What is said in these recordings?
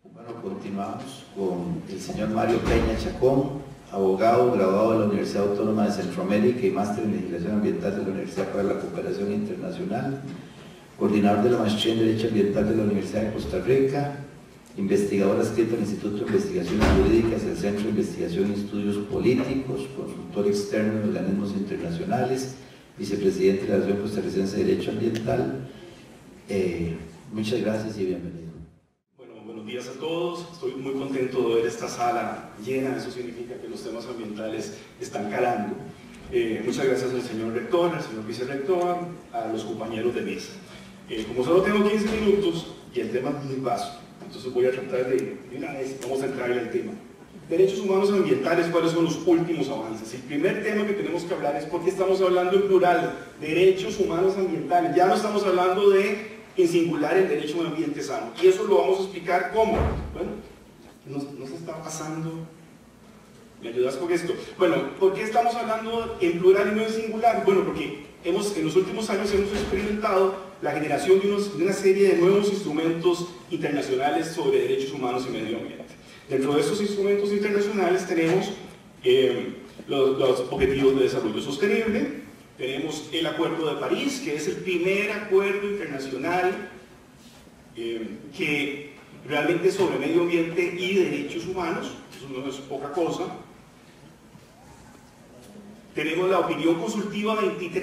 Bueno, continuamos con el señor Mario Peña Chacón, abogado, graduado de la Universidad Autónoma de Centroamérica y máster en legislación ambiental de la Universidad para la Cooperación Internacional, coordinador de la maestría en Derecho Ambiental de la Universidad de Costa Rica, investigador adscrito al Instituto de Investigaciones Jurídicas del Centro de Investigación y Estudios Políticos, consultor externo de organismos internacionales, vicepresidente de la Asociación Costarricense de Derecho Ambiental. Muchas gracias y bienvenido. Buenos días a todos. Estoy muy contento de ver esta sala llena. Eso significa que los temas ambientales están calando. Muchas gracias al señor rector, al señor vicerrector, a los compañeros de mesa. Como solo tengo 15 minutos y el tema es muy vasto, entonces voy a tratar de una vez, vamos a entrar en el tema. Derechos humanos ambientales, ¿cuáles son los últimos avances? El primer tema que tenemos que hablar es por qué estamos hablando en plural, derechos humanos ambientales. Ya no estamos hablando de en singular el derecho a un ambiente sano, y eso lo vamos a explicar cómo. Bueno, no se está pasando. ¿Me ayudas con esto? Bueno, ¿por qué estamos hablando en plural y no en singular? Bueno, porque en los últimos años hemos experimentado la generación de una serie de nuevos instrumentos internacionales sobre derechos humanos y medio ambiente. Dentro de estos instrumentos internacionales tenemos los Objetivos de Desarrollo Sostenible, tenemos el Acuerdo de París, que es el primer acuerdo internacional que realmente es sobre medio ambiente y derechos humanos, eso no es poca cosa. Tenemos la opinión consultiva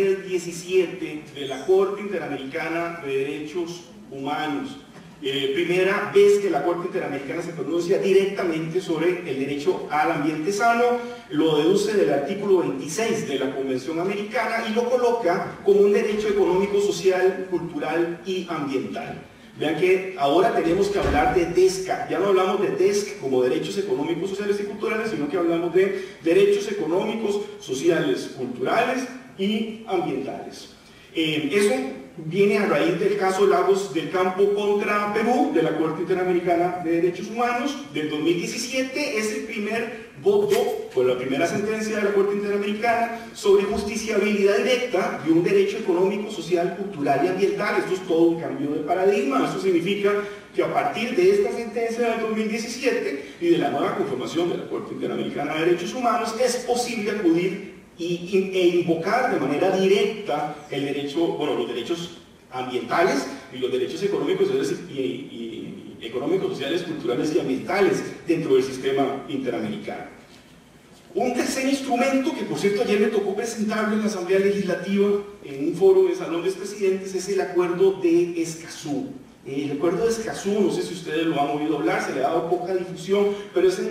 2317 de la Corte Interamericana de Derechos Humanos. Primera vez que la Corte Interamericana se pronuncia directamente sobre el derecho al ambiente sano, lo deduce del artículo 26 de la Convención Americana y lo coloca como un derecho económico, social, cultural y ambiental. Vean que ahora tenemos que hablar de DESCA, ya no hablamos de DESC como derechos económicos, sociales y culturales, sino que hablamos de derechos económicos, sociales, culturales y ambientales. Eso viene a raíz del caso Lagos del Campo contra Perú, de la Corte Interamericana de Derechos Humanos, del 2017, es el primer voto, por la primera sentencia de la Corte Interamericana, sobre justiciabilidad directa de un derecho económico, social, cultural y ambiental. Esto es todo un cambio de paradigma. Esto significa que a partir de esta sentencia del 2017 y de la nueva conformación de la Corte Interamericana de Derechos Humanos, es posible acudir e invocar de manera directa el derecho, bueno, los derechos ambientales y los derechos económicos, sociales, culturales y ambientales dentro del sistema interamericano. Un tercer instrumento que, por cierto, ayer me tocó presentarlo en la Asamblea Legislativa en un foro en el Salón de Expresidentes, es el Acuerdo de Escazú. El Acuerdo de Escazú, no sé si ustedes lo han oído hablar, se le ha dado poca difusión, pero es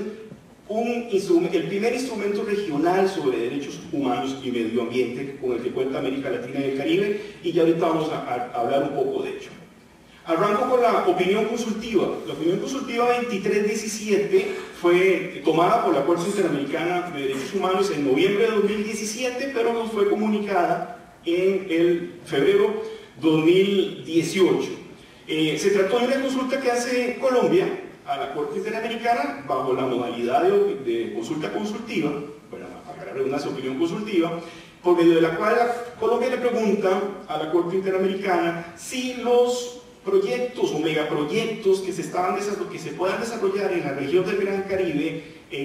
el primer instrumento regional sobre derechos humanos y medio ambiente con el que cuenta América Latina y el Caribe, y ya ahorita vamos a hablar un poco de ello. Arranco con la opinión consultiva. La opinión consultiva 2317 fue tomada por la Corte Interamericana de Derechos Humanos en noviembre de 2017, pero nos fue comunicada en el febrero 2018. Se trató de una consulta que hace Colombia a la Corte Interamericana bajo la modalidad de consulta consultiva, bueno, para la redundancia, opinión consultiva, por medio de la cual Colombia le pregunta a la Corte Interamericana si los proyectos o megaproyectos que se puedan desarrollar en la región del Gran Caribe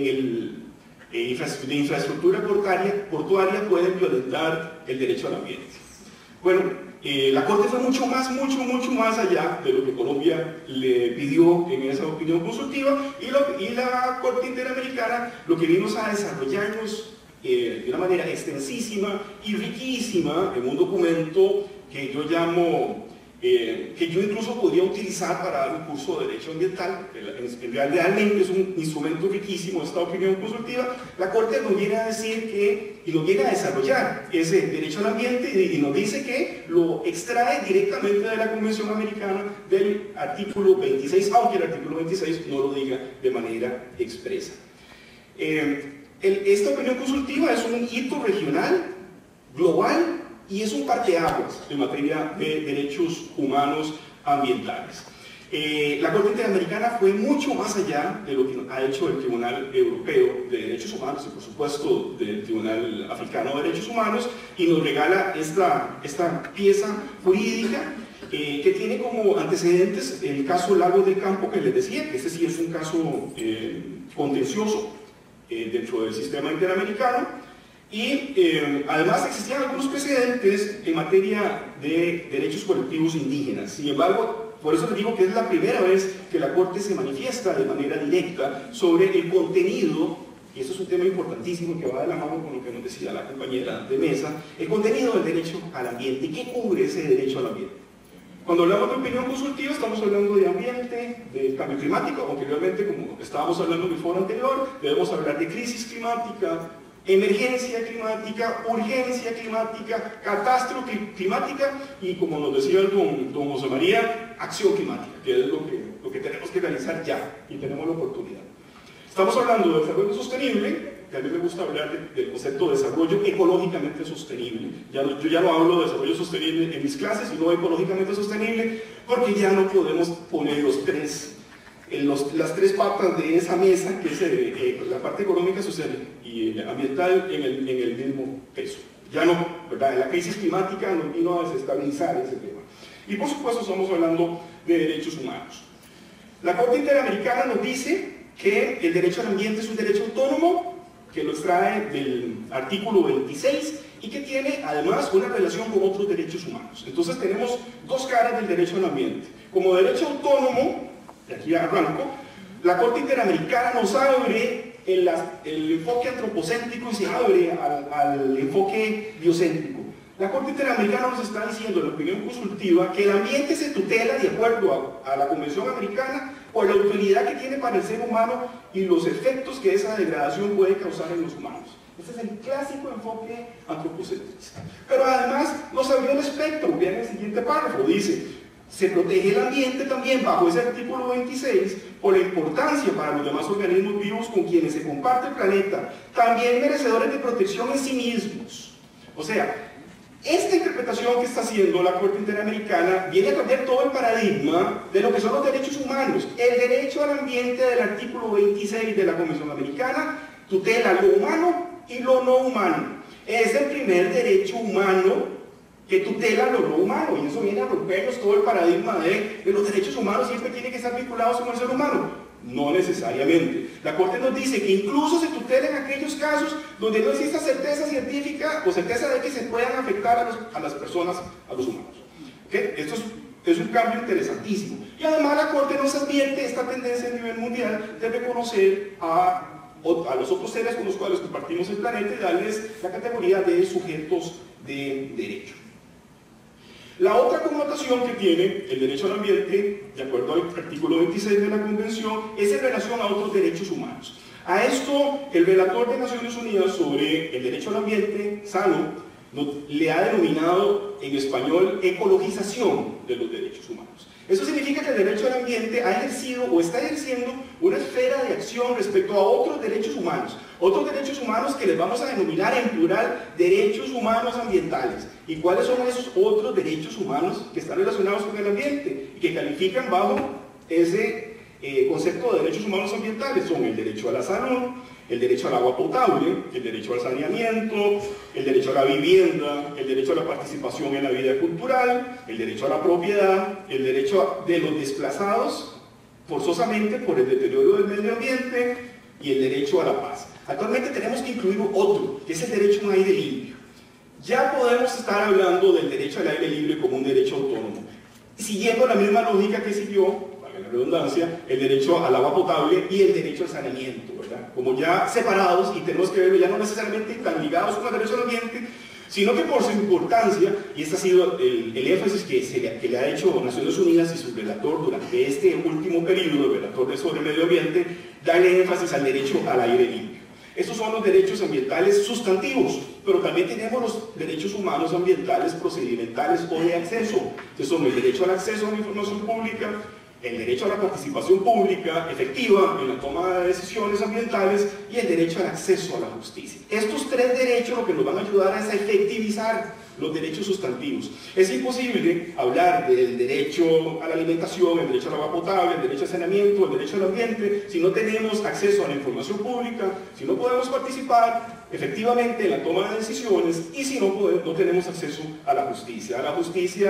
de infraestructura portuaria pueden violentar el derecho al ambiente. Bueno, la Corte fue mucho más allá de lo que Colombia le pidió en esa opinión consultiva, y la Corte Interamericana lo que vimos a desarrollarnos de una manera extensísima y riquísima en un documento que yo llamo, que yo incluso podría utilizar para dar un curso de Derecho Ambiental. Realmente es un instrumento riquísimo esta opinión consultiva. La Corte nos viene a decir y nos viene a desarrollar ese derecho al ambiente y nos dice que lo extrae directamente de la Convención Americana del artículo 26, aunque el artículo 26 no lo diga de manera expresa. Esta opinión consultiva es un hito regional, global, y es un parteaguas en materia de derechos humanos ambientales. La Corte Interamericana fue mucho más allá de lo que ha hecho el Tribunal Europeo de Derechos Humanos y, por supuesto, del Tribunal Africano de Derechos Humanos, y nos regala esta pieza jurídica que tiene como antecedentes el caso Lagos del Campo que les decía, que este sí es un caso contencioso dentro del sistema interamericano, y además existían algunos precedentes en materia de derechos colectivos indígenas. Sin embargo, por eso les digo que es la primera vez que la Corte se manifiesta de manera directa sobre el contenido, y eso es un tema importantísimo que va de la mano con lo que nos decía la compañera de mesa, el contenido del derecho al ambiente. ¿Y qué cubre ese derecho al ambiente? Cuando hablamos de opinión consultiva estamos hablando de ambiente, de cambio climático, aunque realmente, como estábamos hablando en el foro anterior, debemos hablar de crisis climática, emergencia climática, urgencia climática, catástrofe climática y, como nos decía el don José María, acción climática, que es lo que tenemos que realizar ya y tenemos la oportunidad. Estamos hablando de desarrollo sostenible, que a mí me gusta hablar del concepto de desarrollo ecológicamente sostenible. Yo ya no hablo de desarrollo sostenible en mis clases, sino ecológicamente sostenible, porque ya no podemos poner las tres patas de esa mesa, que es la parte económica, social y ambiental, en el mismo peso. Ya no, ¿verdad? La crisis climática nos vino a desestabilizar ese tema. Y por supuesto estamos hablando de derechos humanos. La Corte Interamericana nos dice que el derecho al ambiente es un derecho autónomo, que lo extrae del artículo 26 y que tiene además una relación con otros derechos humanos. Entonces tenemos dos caras del derecho al ambiente. Como derecho autónomo, y aquí arranco, la Corte Interamericana nos abre el enfoque antropocéntrico y se abre al enfoque biocéntrico. La Corte Interamericana nos está diciendo en la opinión consultiva que el ambiente se tutela de acuerdo a la Convención Americana por la utilidad que tiene para el ser humano y los efectos que esa degradación puede causar en los humanos. Este es el clásico enfoque antropocentrista. Pero además nos abrió el espectro. Vean el siguiente párrafo, dice: se protege el ambiente también bajo ese artículo 26 por la importancia para los demás organismos vivos con quienes se comparte el planeta, también merecedores de protección en sí mismos. O sea, esta interpretación que está haciendo la Corte Interamericana viene a cambiar todo el paradigma de lo que son los derechos humanos. El derecho al ambiente del artículo 26 de la Convención Americana tutela lo humano y lo no humano. Es el primer derecho humano que tutela lo no humano, y eso viene a rompernos todo el paradigma de los derechos humanos siempre tienen que estar vinculados con el ser humano. No necesariamente. La Corte nos dice que incluso se tutela en aquellos casos donde no exista certeza científica o certeza de que se puedan afectar a las personas, a los humanos. ¿Okay? Esto es un cambio interesantísimo. Y además la Corte nos advierte esta tendencia a nivel mundial de reconocer a los otros seres con los cuales compartimos el planeta y darles la categoría de sujetos de derecho. La otra connotación que tiene el derecho al ambiente, de acuerdo al artículo 26 de la Convención, es en relación a otros derechos humanos. A esto, el relator de Naciones Unidas sobre el derecho al ambiente sano le ha denominado en español ecologización de los derechos humanos. Eso significa que el derecho al ambiente ha ejercido o está ejerciendo una esfera de acción respecto a otros derechos humanos que les vamos a denominar en plural derechos humanos ambientales. ¿Y cuáles son esos otros derechos humanos que están relacionados con el ambiente y que califican bajo ese concepto de derechos humanos ambientales? Son el derecho a la salud, el derecho al agua potable, el derecho al saneamiento, el derecho a la vivienda, el derecho a la participación en la vida cultural, el derecho a la propiedad, el derecho de los desplazados forzosamente por el deterioro del medio ambiente y el derecho a la paz. Actualmente tenemos que incluir otro, que es el derecho a un aire limpio. Ya podemos estar hablando del derecho al aire libre como un derecho autónomo, siguiendo la misma lógica que siguió, valga la redundancia, el derecho al agua potable y el derecho al saneamiento, ¿verdad? Como ya separados, y tenemos que verlo ya no necesariamente tan ligados con el derecho al ambiente, sino que por su importancia, y este ha sido el énfasis que le ha hecho Naciones Unidas y su relator durante este último periodo, el relator sobre el medio ambiente, darle énfasis al derecho al aire limpio. Estos son los derechos ambientales sustantivos, pero también tenemos los derechos humanos ambientales procedimentales o de acceso, que son el derecho al acceso a la información pública, el derecho a la participación pública efectiva en la toma de decisiones ambientales y el derecho al acceso a la justicia. Estos tres derechos lo que nos van a ayudar es a efectivizar los derechos sustantivos. Es imposible hablar del derecho a la alimentación, el derecho al agua potable, el derecho al saneamiento, el derecho al ambiente, si no tenemos acceso a la información pública, si no podemos participar efectivamente en la toma de decisiones y si no tenemos acceso a la justicia. A la justicia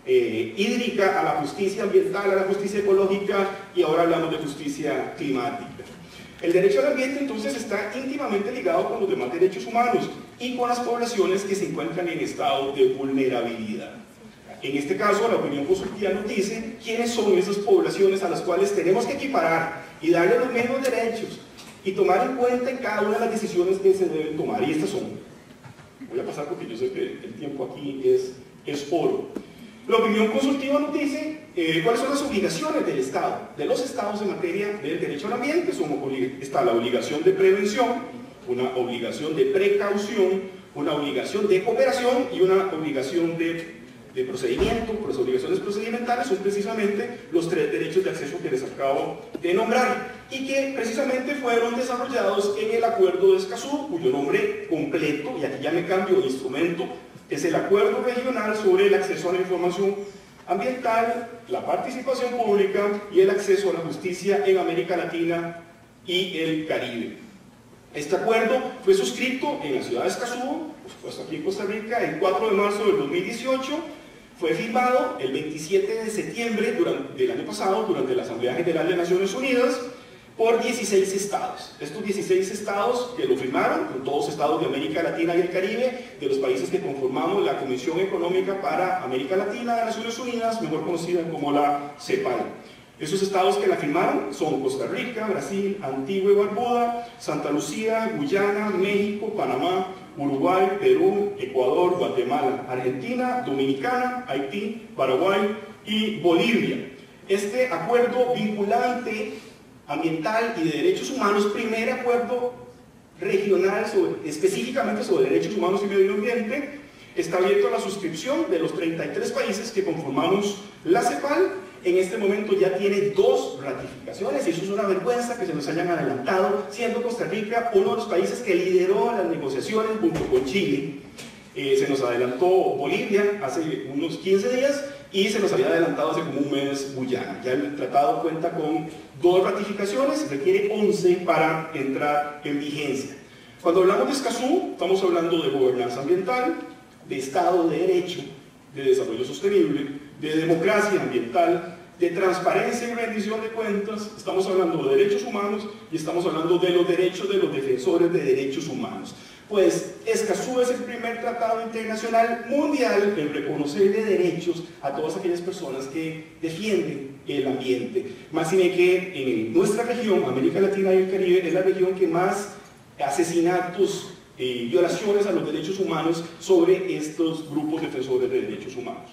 hídrica, a la justicia ambiental, a la justicia ecológica, y ahora hablamos de justicia climática. El derecho al ambiente entonces está íntimamente ligado con los demás derechos humanos y con las poblaciones que se encuentran en estado de vulnerabilidad. En este caso, la opinión consultiva nos dice quiénes son esas poblaciones a las cuales tenemos que equiparar y darle los mismos derechos y tomar en cuenta en cada una de las decisiones que se deben tomar. Y estas son, voy a pasar porque yo sé que el tiempo aquí es oro. La opinión consultiva nos dice cuáles son las obligaciones del Estado, de los Estados en materia del derecho al ambiente. Está la obligación de prevención, una obligación de precaución, una obligación de cooperación y una obligación de procedimiento. Las obligaciones procedimentales son precisamente los 3 derechos de acceso que les acabo de nombrar y que precisamente fueron desarrollados en el Acuerdo de Escazú, cuyo nombre completo, y aquí ya me cambio de instrumento, es el Acuerdo Regional sobre el Acceso a la Información Ambiental, la Participación Pública y el Acceso a la Justicia en América Latina y el Caribe. Este acuerdo fue suscrito en la ciudad de Escazú, por supuesto aquí en Costa Rica, el 4 de marzo del 2018, fue firmado el 27 de septiembre del año pasado durante la Asamblea General de Naciones Unidas por 16 estados. Estos 16 estados que lo firmaron, con todos estados de América Latina y el Caribe, de los países que conformamos la Comisión Económica para América Latina de Naciones Unidas, mejor conocida como la CEPAL. Esos estados que la firmaron son Costa Rica, Brasil, Antigua y Barbuda, Santa Lucía, Guyana, México, Panamá, Uruguay, Perú, Ecuador, Guatemala, Argentina, Dominicana, Haití, Paraguay y Bolivia. Este acuerdo vinculante ambiental y de derechos humanos, primer acuerdo regional específicamente sobre derechos humanos y medio ambiente, está abierto a la suscripción de los 33 países que conformamos la CEPAL. En este momento ya tiene 2 ratificaciones y eso es una vergüenza que se nos hayan adelantado, siendo Costa Rica uno de los países que lideró las negociaciones junto con Chile. Se nos adelantó Bolivia hace unos 15 días y se nos había adelantado hace como un mes Guyana. Ya el tratado cuenta con 2 ratificaciones, requiere 11 para entrar en vigencia. Cuando hablamos de Escazú, estamos hablando de gobernanza ambiental, de Estado de Derecho, de desarrollo sostenible, de democracia ambiental, de transparencia y rendición de cuentas, estamos hablando de derechos humanos y estamos hablando de los derechos de los defensores de derechos humanos. Pues Escazú es el primer tratado internacional mundial en reconocerle derechos a todas aquellas personas que defienden el ambiente. Máxime que en nuestra región, América Latina y el Caribe, es la región que más asesinatos y violaciones a los derechos humanos sobre estos grupos defensores de derechos humanos.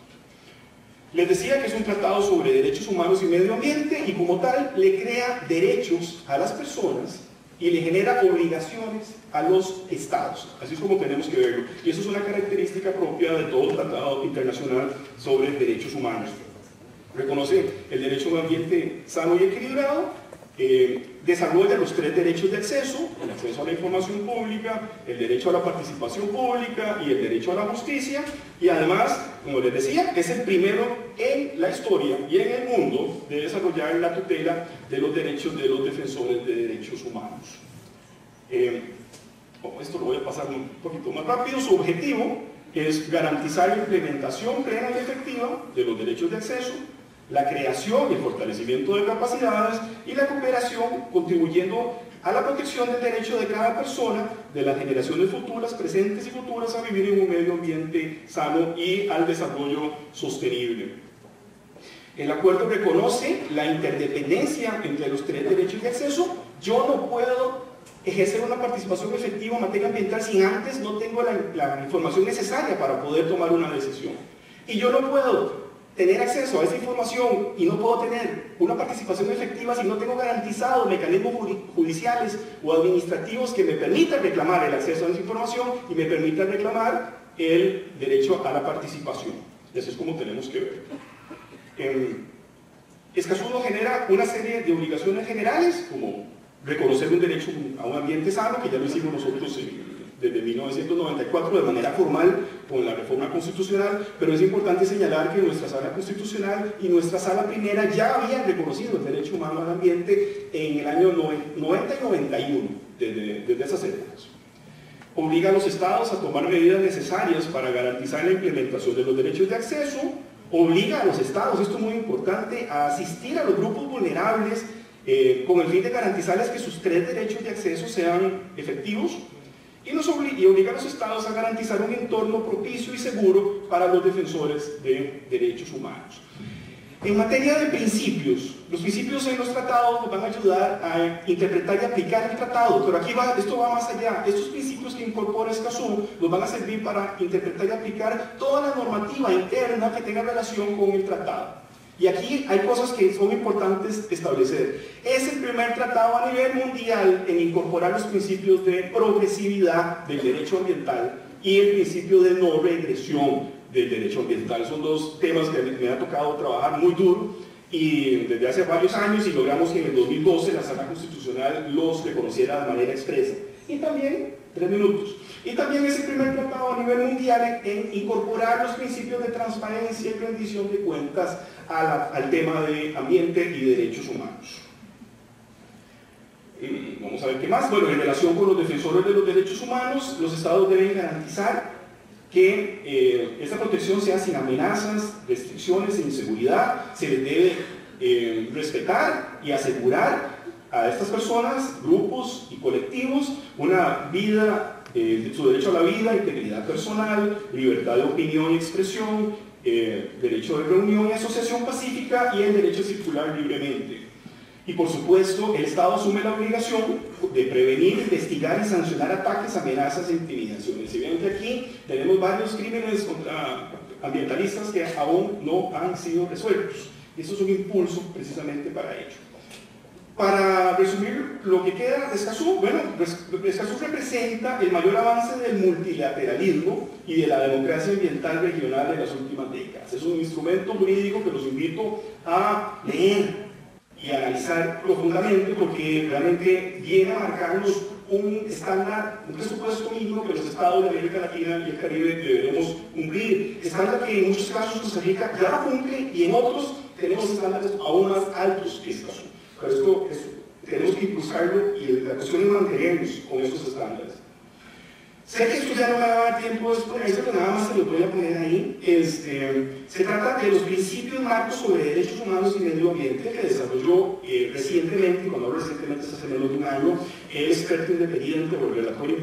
Les decía que es un tratado sobre derechos humanos y medio ambiente y como tal le crea derechos a las personas y le genera obligaciones a los estados, así es como tenemos que verlo. Y eso es una característica propia de todo tratado internacional sobre derechos humanos. Reconoce el derecho a un ambiente sano y equilibrado, desarrolla los 3 derechos de acceso, el acceso a la información pública, el derecho a la participación pública y el derecho a la justicia, y además, como les decía, es el primero en la historia y en el mundo de desarrollar la tutela de los derechos de los defensores de derechos humanos. Esto lo voy a pasar un poquito más rápido. Su objetivo es garantizar la implementación plena y efectiva de los derechos de acceso, la creación y el fortalecimiento de capacidades y la cooperación, contribuyendo a la protección del derecho de cada persona, de las generaciones futuras, presentes y futuras, a vivir en un medio ambiente sano y al desarrollo sostenible. El acuerdo reconoce la interdependencia entre los 3 derechos de acceso. Yo no puedo ejercer una participación efectiva en materia ambiental si antes no tengo la información necesaria para poder tomar una decisión. Y yo no puedo tener acceso a esa información y no puedo tener una participación efectiva si no tengo garantizados mecanismos judiciales o administrativos que me permitan reclamar el acceso a esa información y me permitan reclamar el derecho a la participación. Eso es como tenemos que ver. Escazú genera una serie de obligaciones generales, como reconocer un derecho a un ambiente sano, que ya lo hicimos nosotros desde 1994 de manera formal con la reforma constitucional, pero es importante señalar que nuestra sala constitucional y nuestra sala primera ya habían reconocido el derecho humano al ambiente en el año 90 y 91, desde esas épocas. Obliga a los estados a tomar medidas necesarias para garantizar la implementación de los derechos de acceso, obliga a los estados, esto es muy importante, a asistir a los grupos vulnerables con el fin de garantizarles que sus 3 derechos de acceso sean efectivos, y obliga a los estados a garantizar un entorno propicio y seguro para los defensores de derechos humanos. En materia de principios, los principios en los tratados nos van a ayudar a interpretar y aplicar el tratado, pero aquí esto va más allá. Estos principios que incorpora Escazú nos van a servir para interpretar y aplicar toda la normativa interna que tenga relación con el tratado. Y aquí hay cosas que son importantes establecer. Es el primer tratado a nivel mundial en incorporar los principios de progresividad del derecho ambiental y el principio de no regresión del derecho ambiental. Son 2 temas que me ha tocado trabajar muy duro y desde hace varios años, y logramos que en el 2012 la Sala Constitucional los reconociera de manera expresa. Y también, 3 minutos. Y también es el primer tratado a nivel mundial en incorporar los principios de transparencia y rendición de cuentas al tema de ambiente y derechos humanos. Vamos a ver qué más. Bueno, en relación con los defensores de los derechos humanos, los estados deben garantizar que esta protección sea sin amenazas, restricciones e inseguridad. Se les debe respetar y asegurar a estas personas, grupos y colectivos, una vida, su derecho a la vida, integridad personal, libertad de opinión y expresión, derecho de reunión y asociación pacífica y el derecho a circular libremente. Y por supuesto, el Estado asume la obligación de prevenir, investigar y sancionar ataques, amenazas e intimidaciones. Si ven que aquí tenemos varios crímenes contra ambientalistas que aún no han sido resueltos. Y eso es un impulso precisamente para ello. Para resumir lo que queda de Escazú, bueno, Escazú representa el mayor avance del multilateralismo y de la democracia ambiental regional en las últimas décadas. Es un instrumento jurídico que los invito a leer y analizar profundamente, porque realmente viene a marcarnos un estándar, un presupuesto mínimo que los estados de América Latina y el Caribe deberemos cumplir. Estándar que en muchos casos Costa Rica ya lo cumple y en otros tenemos estándares aún más altos que Escazú. Pero esto tenemos que impulsarlo y la cuestión es mantenernos con esos estándares. Sé que esto ya no me va a dar tiempo de exponerse, pero nada más se lo voy a poner ahí. Se trata de los principios marcos sobre derechos humanos y medio ambiente que desarrolló recientemente, cuando hablo recientemente es hace menos de un año, el experto independiente o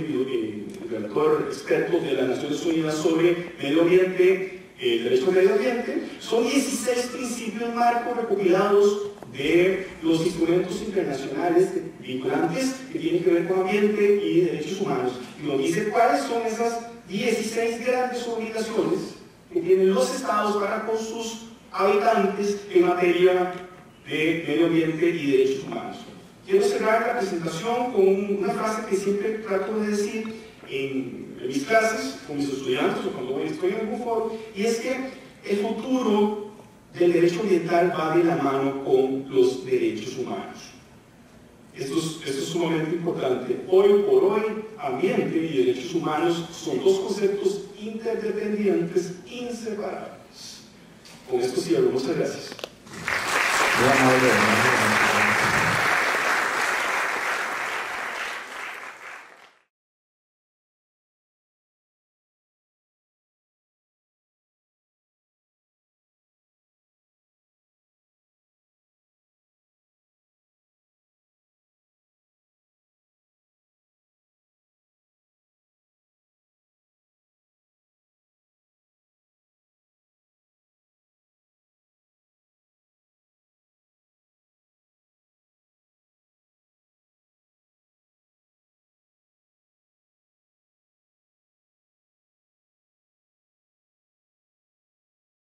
el relator experto de las Naciones Unidas sobre medio ambiente, el derecho al medio ambiente. Son 16 principios marcos recopilados de los instrumentos internacionales vinculantes que tienen que ver con ambiente y derechos humanos. Y nos dice cuáles son esas 16 grandes obligaciones que tienen los estados para con sus habitantes en materia de medio ambiente y derechos humanos. Quiero cerrar la presentación con una frase que siempre trato de decir en mis clases, con mis estudiantes o cuando estoy en algún foro, y es que el futuro del derecho ambiental va de la mano con los derechos humanos. Esto es sumamente importante. Hoy por hoy, ambiente y derechos humanos son 2 conceptos interdependientes, inseparables. Con esto cierro. Muchas gracias. Muy amable.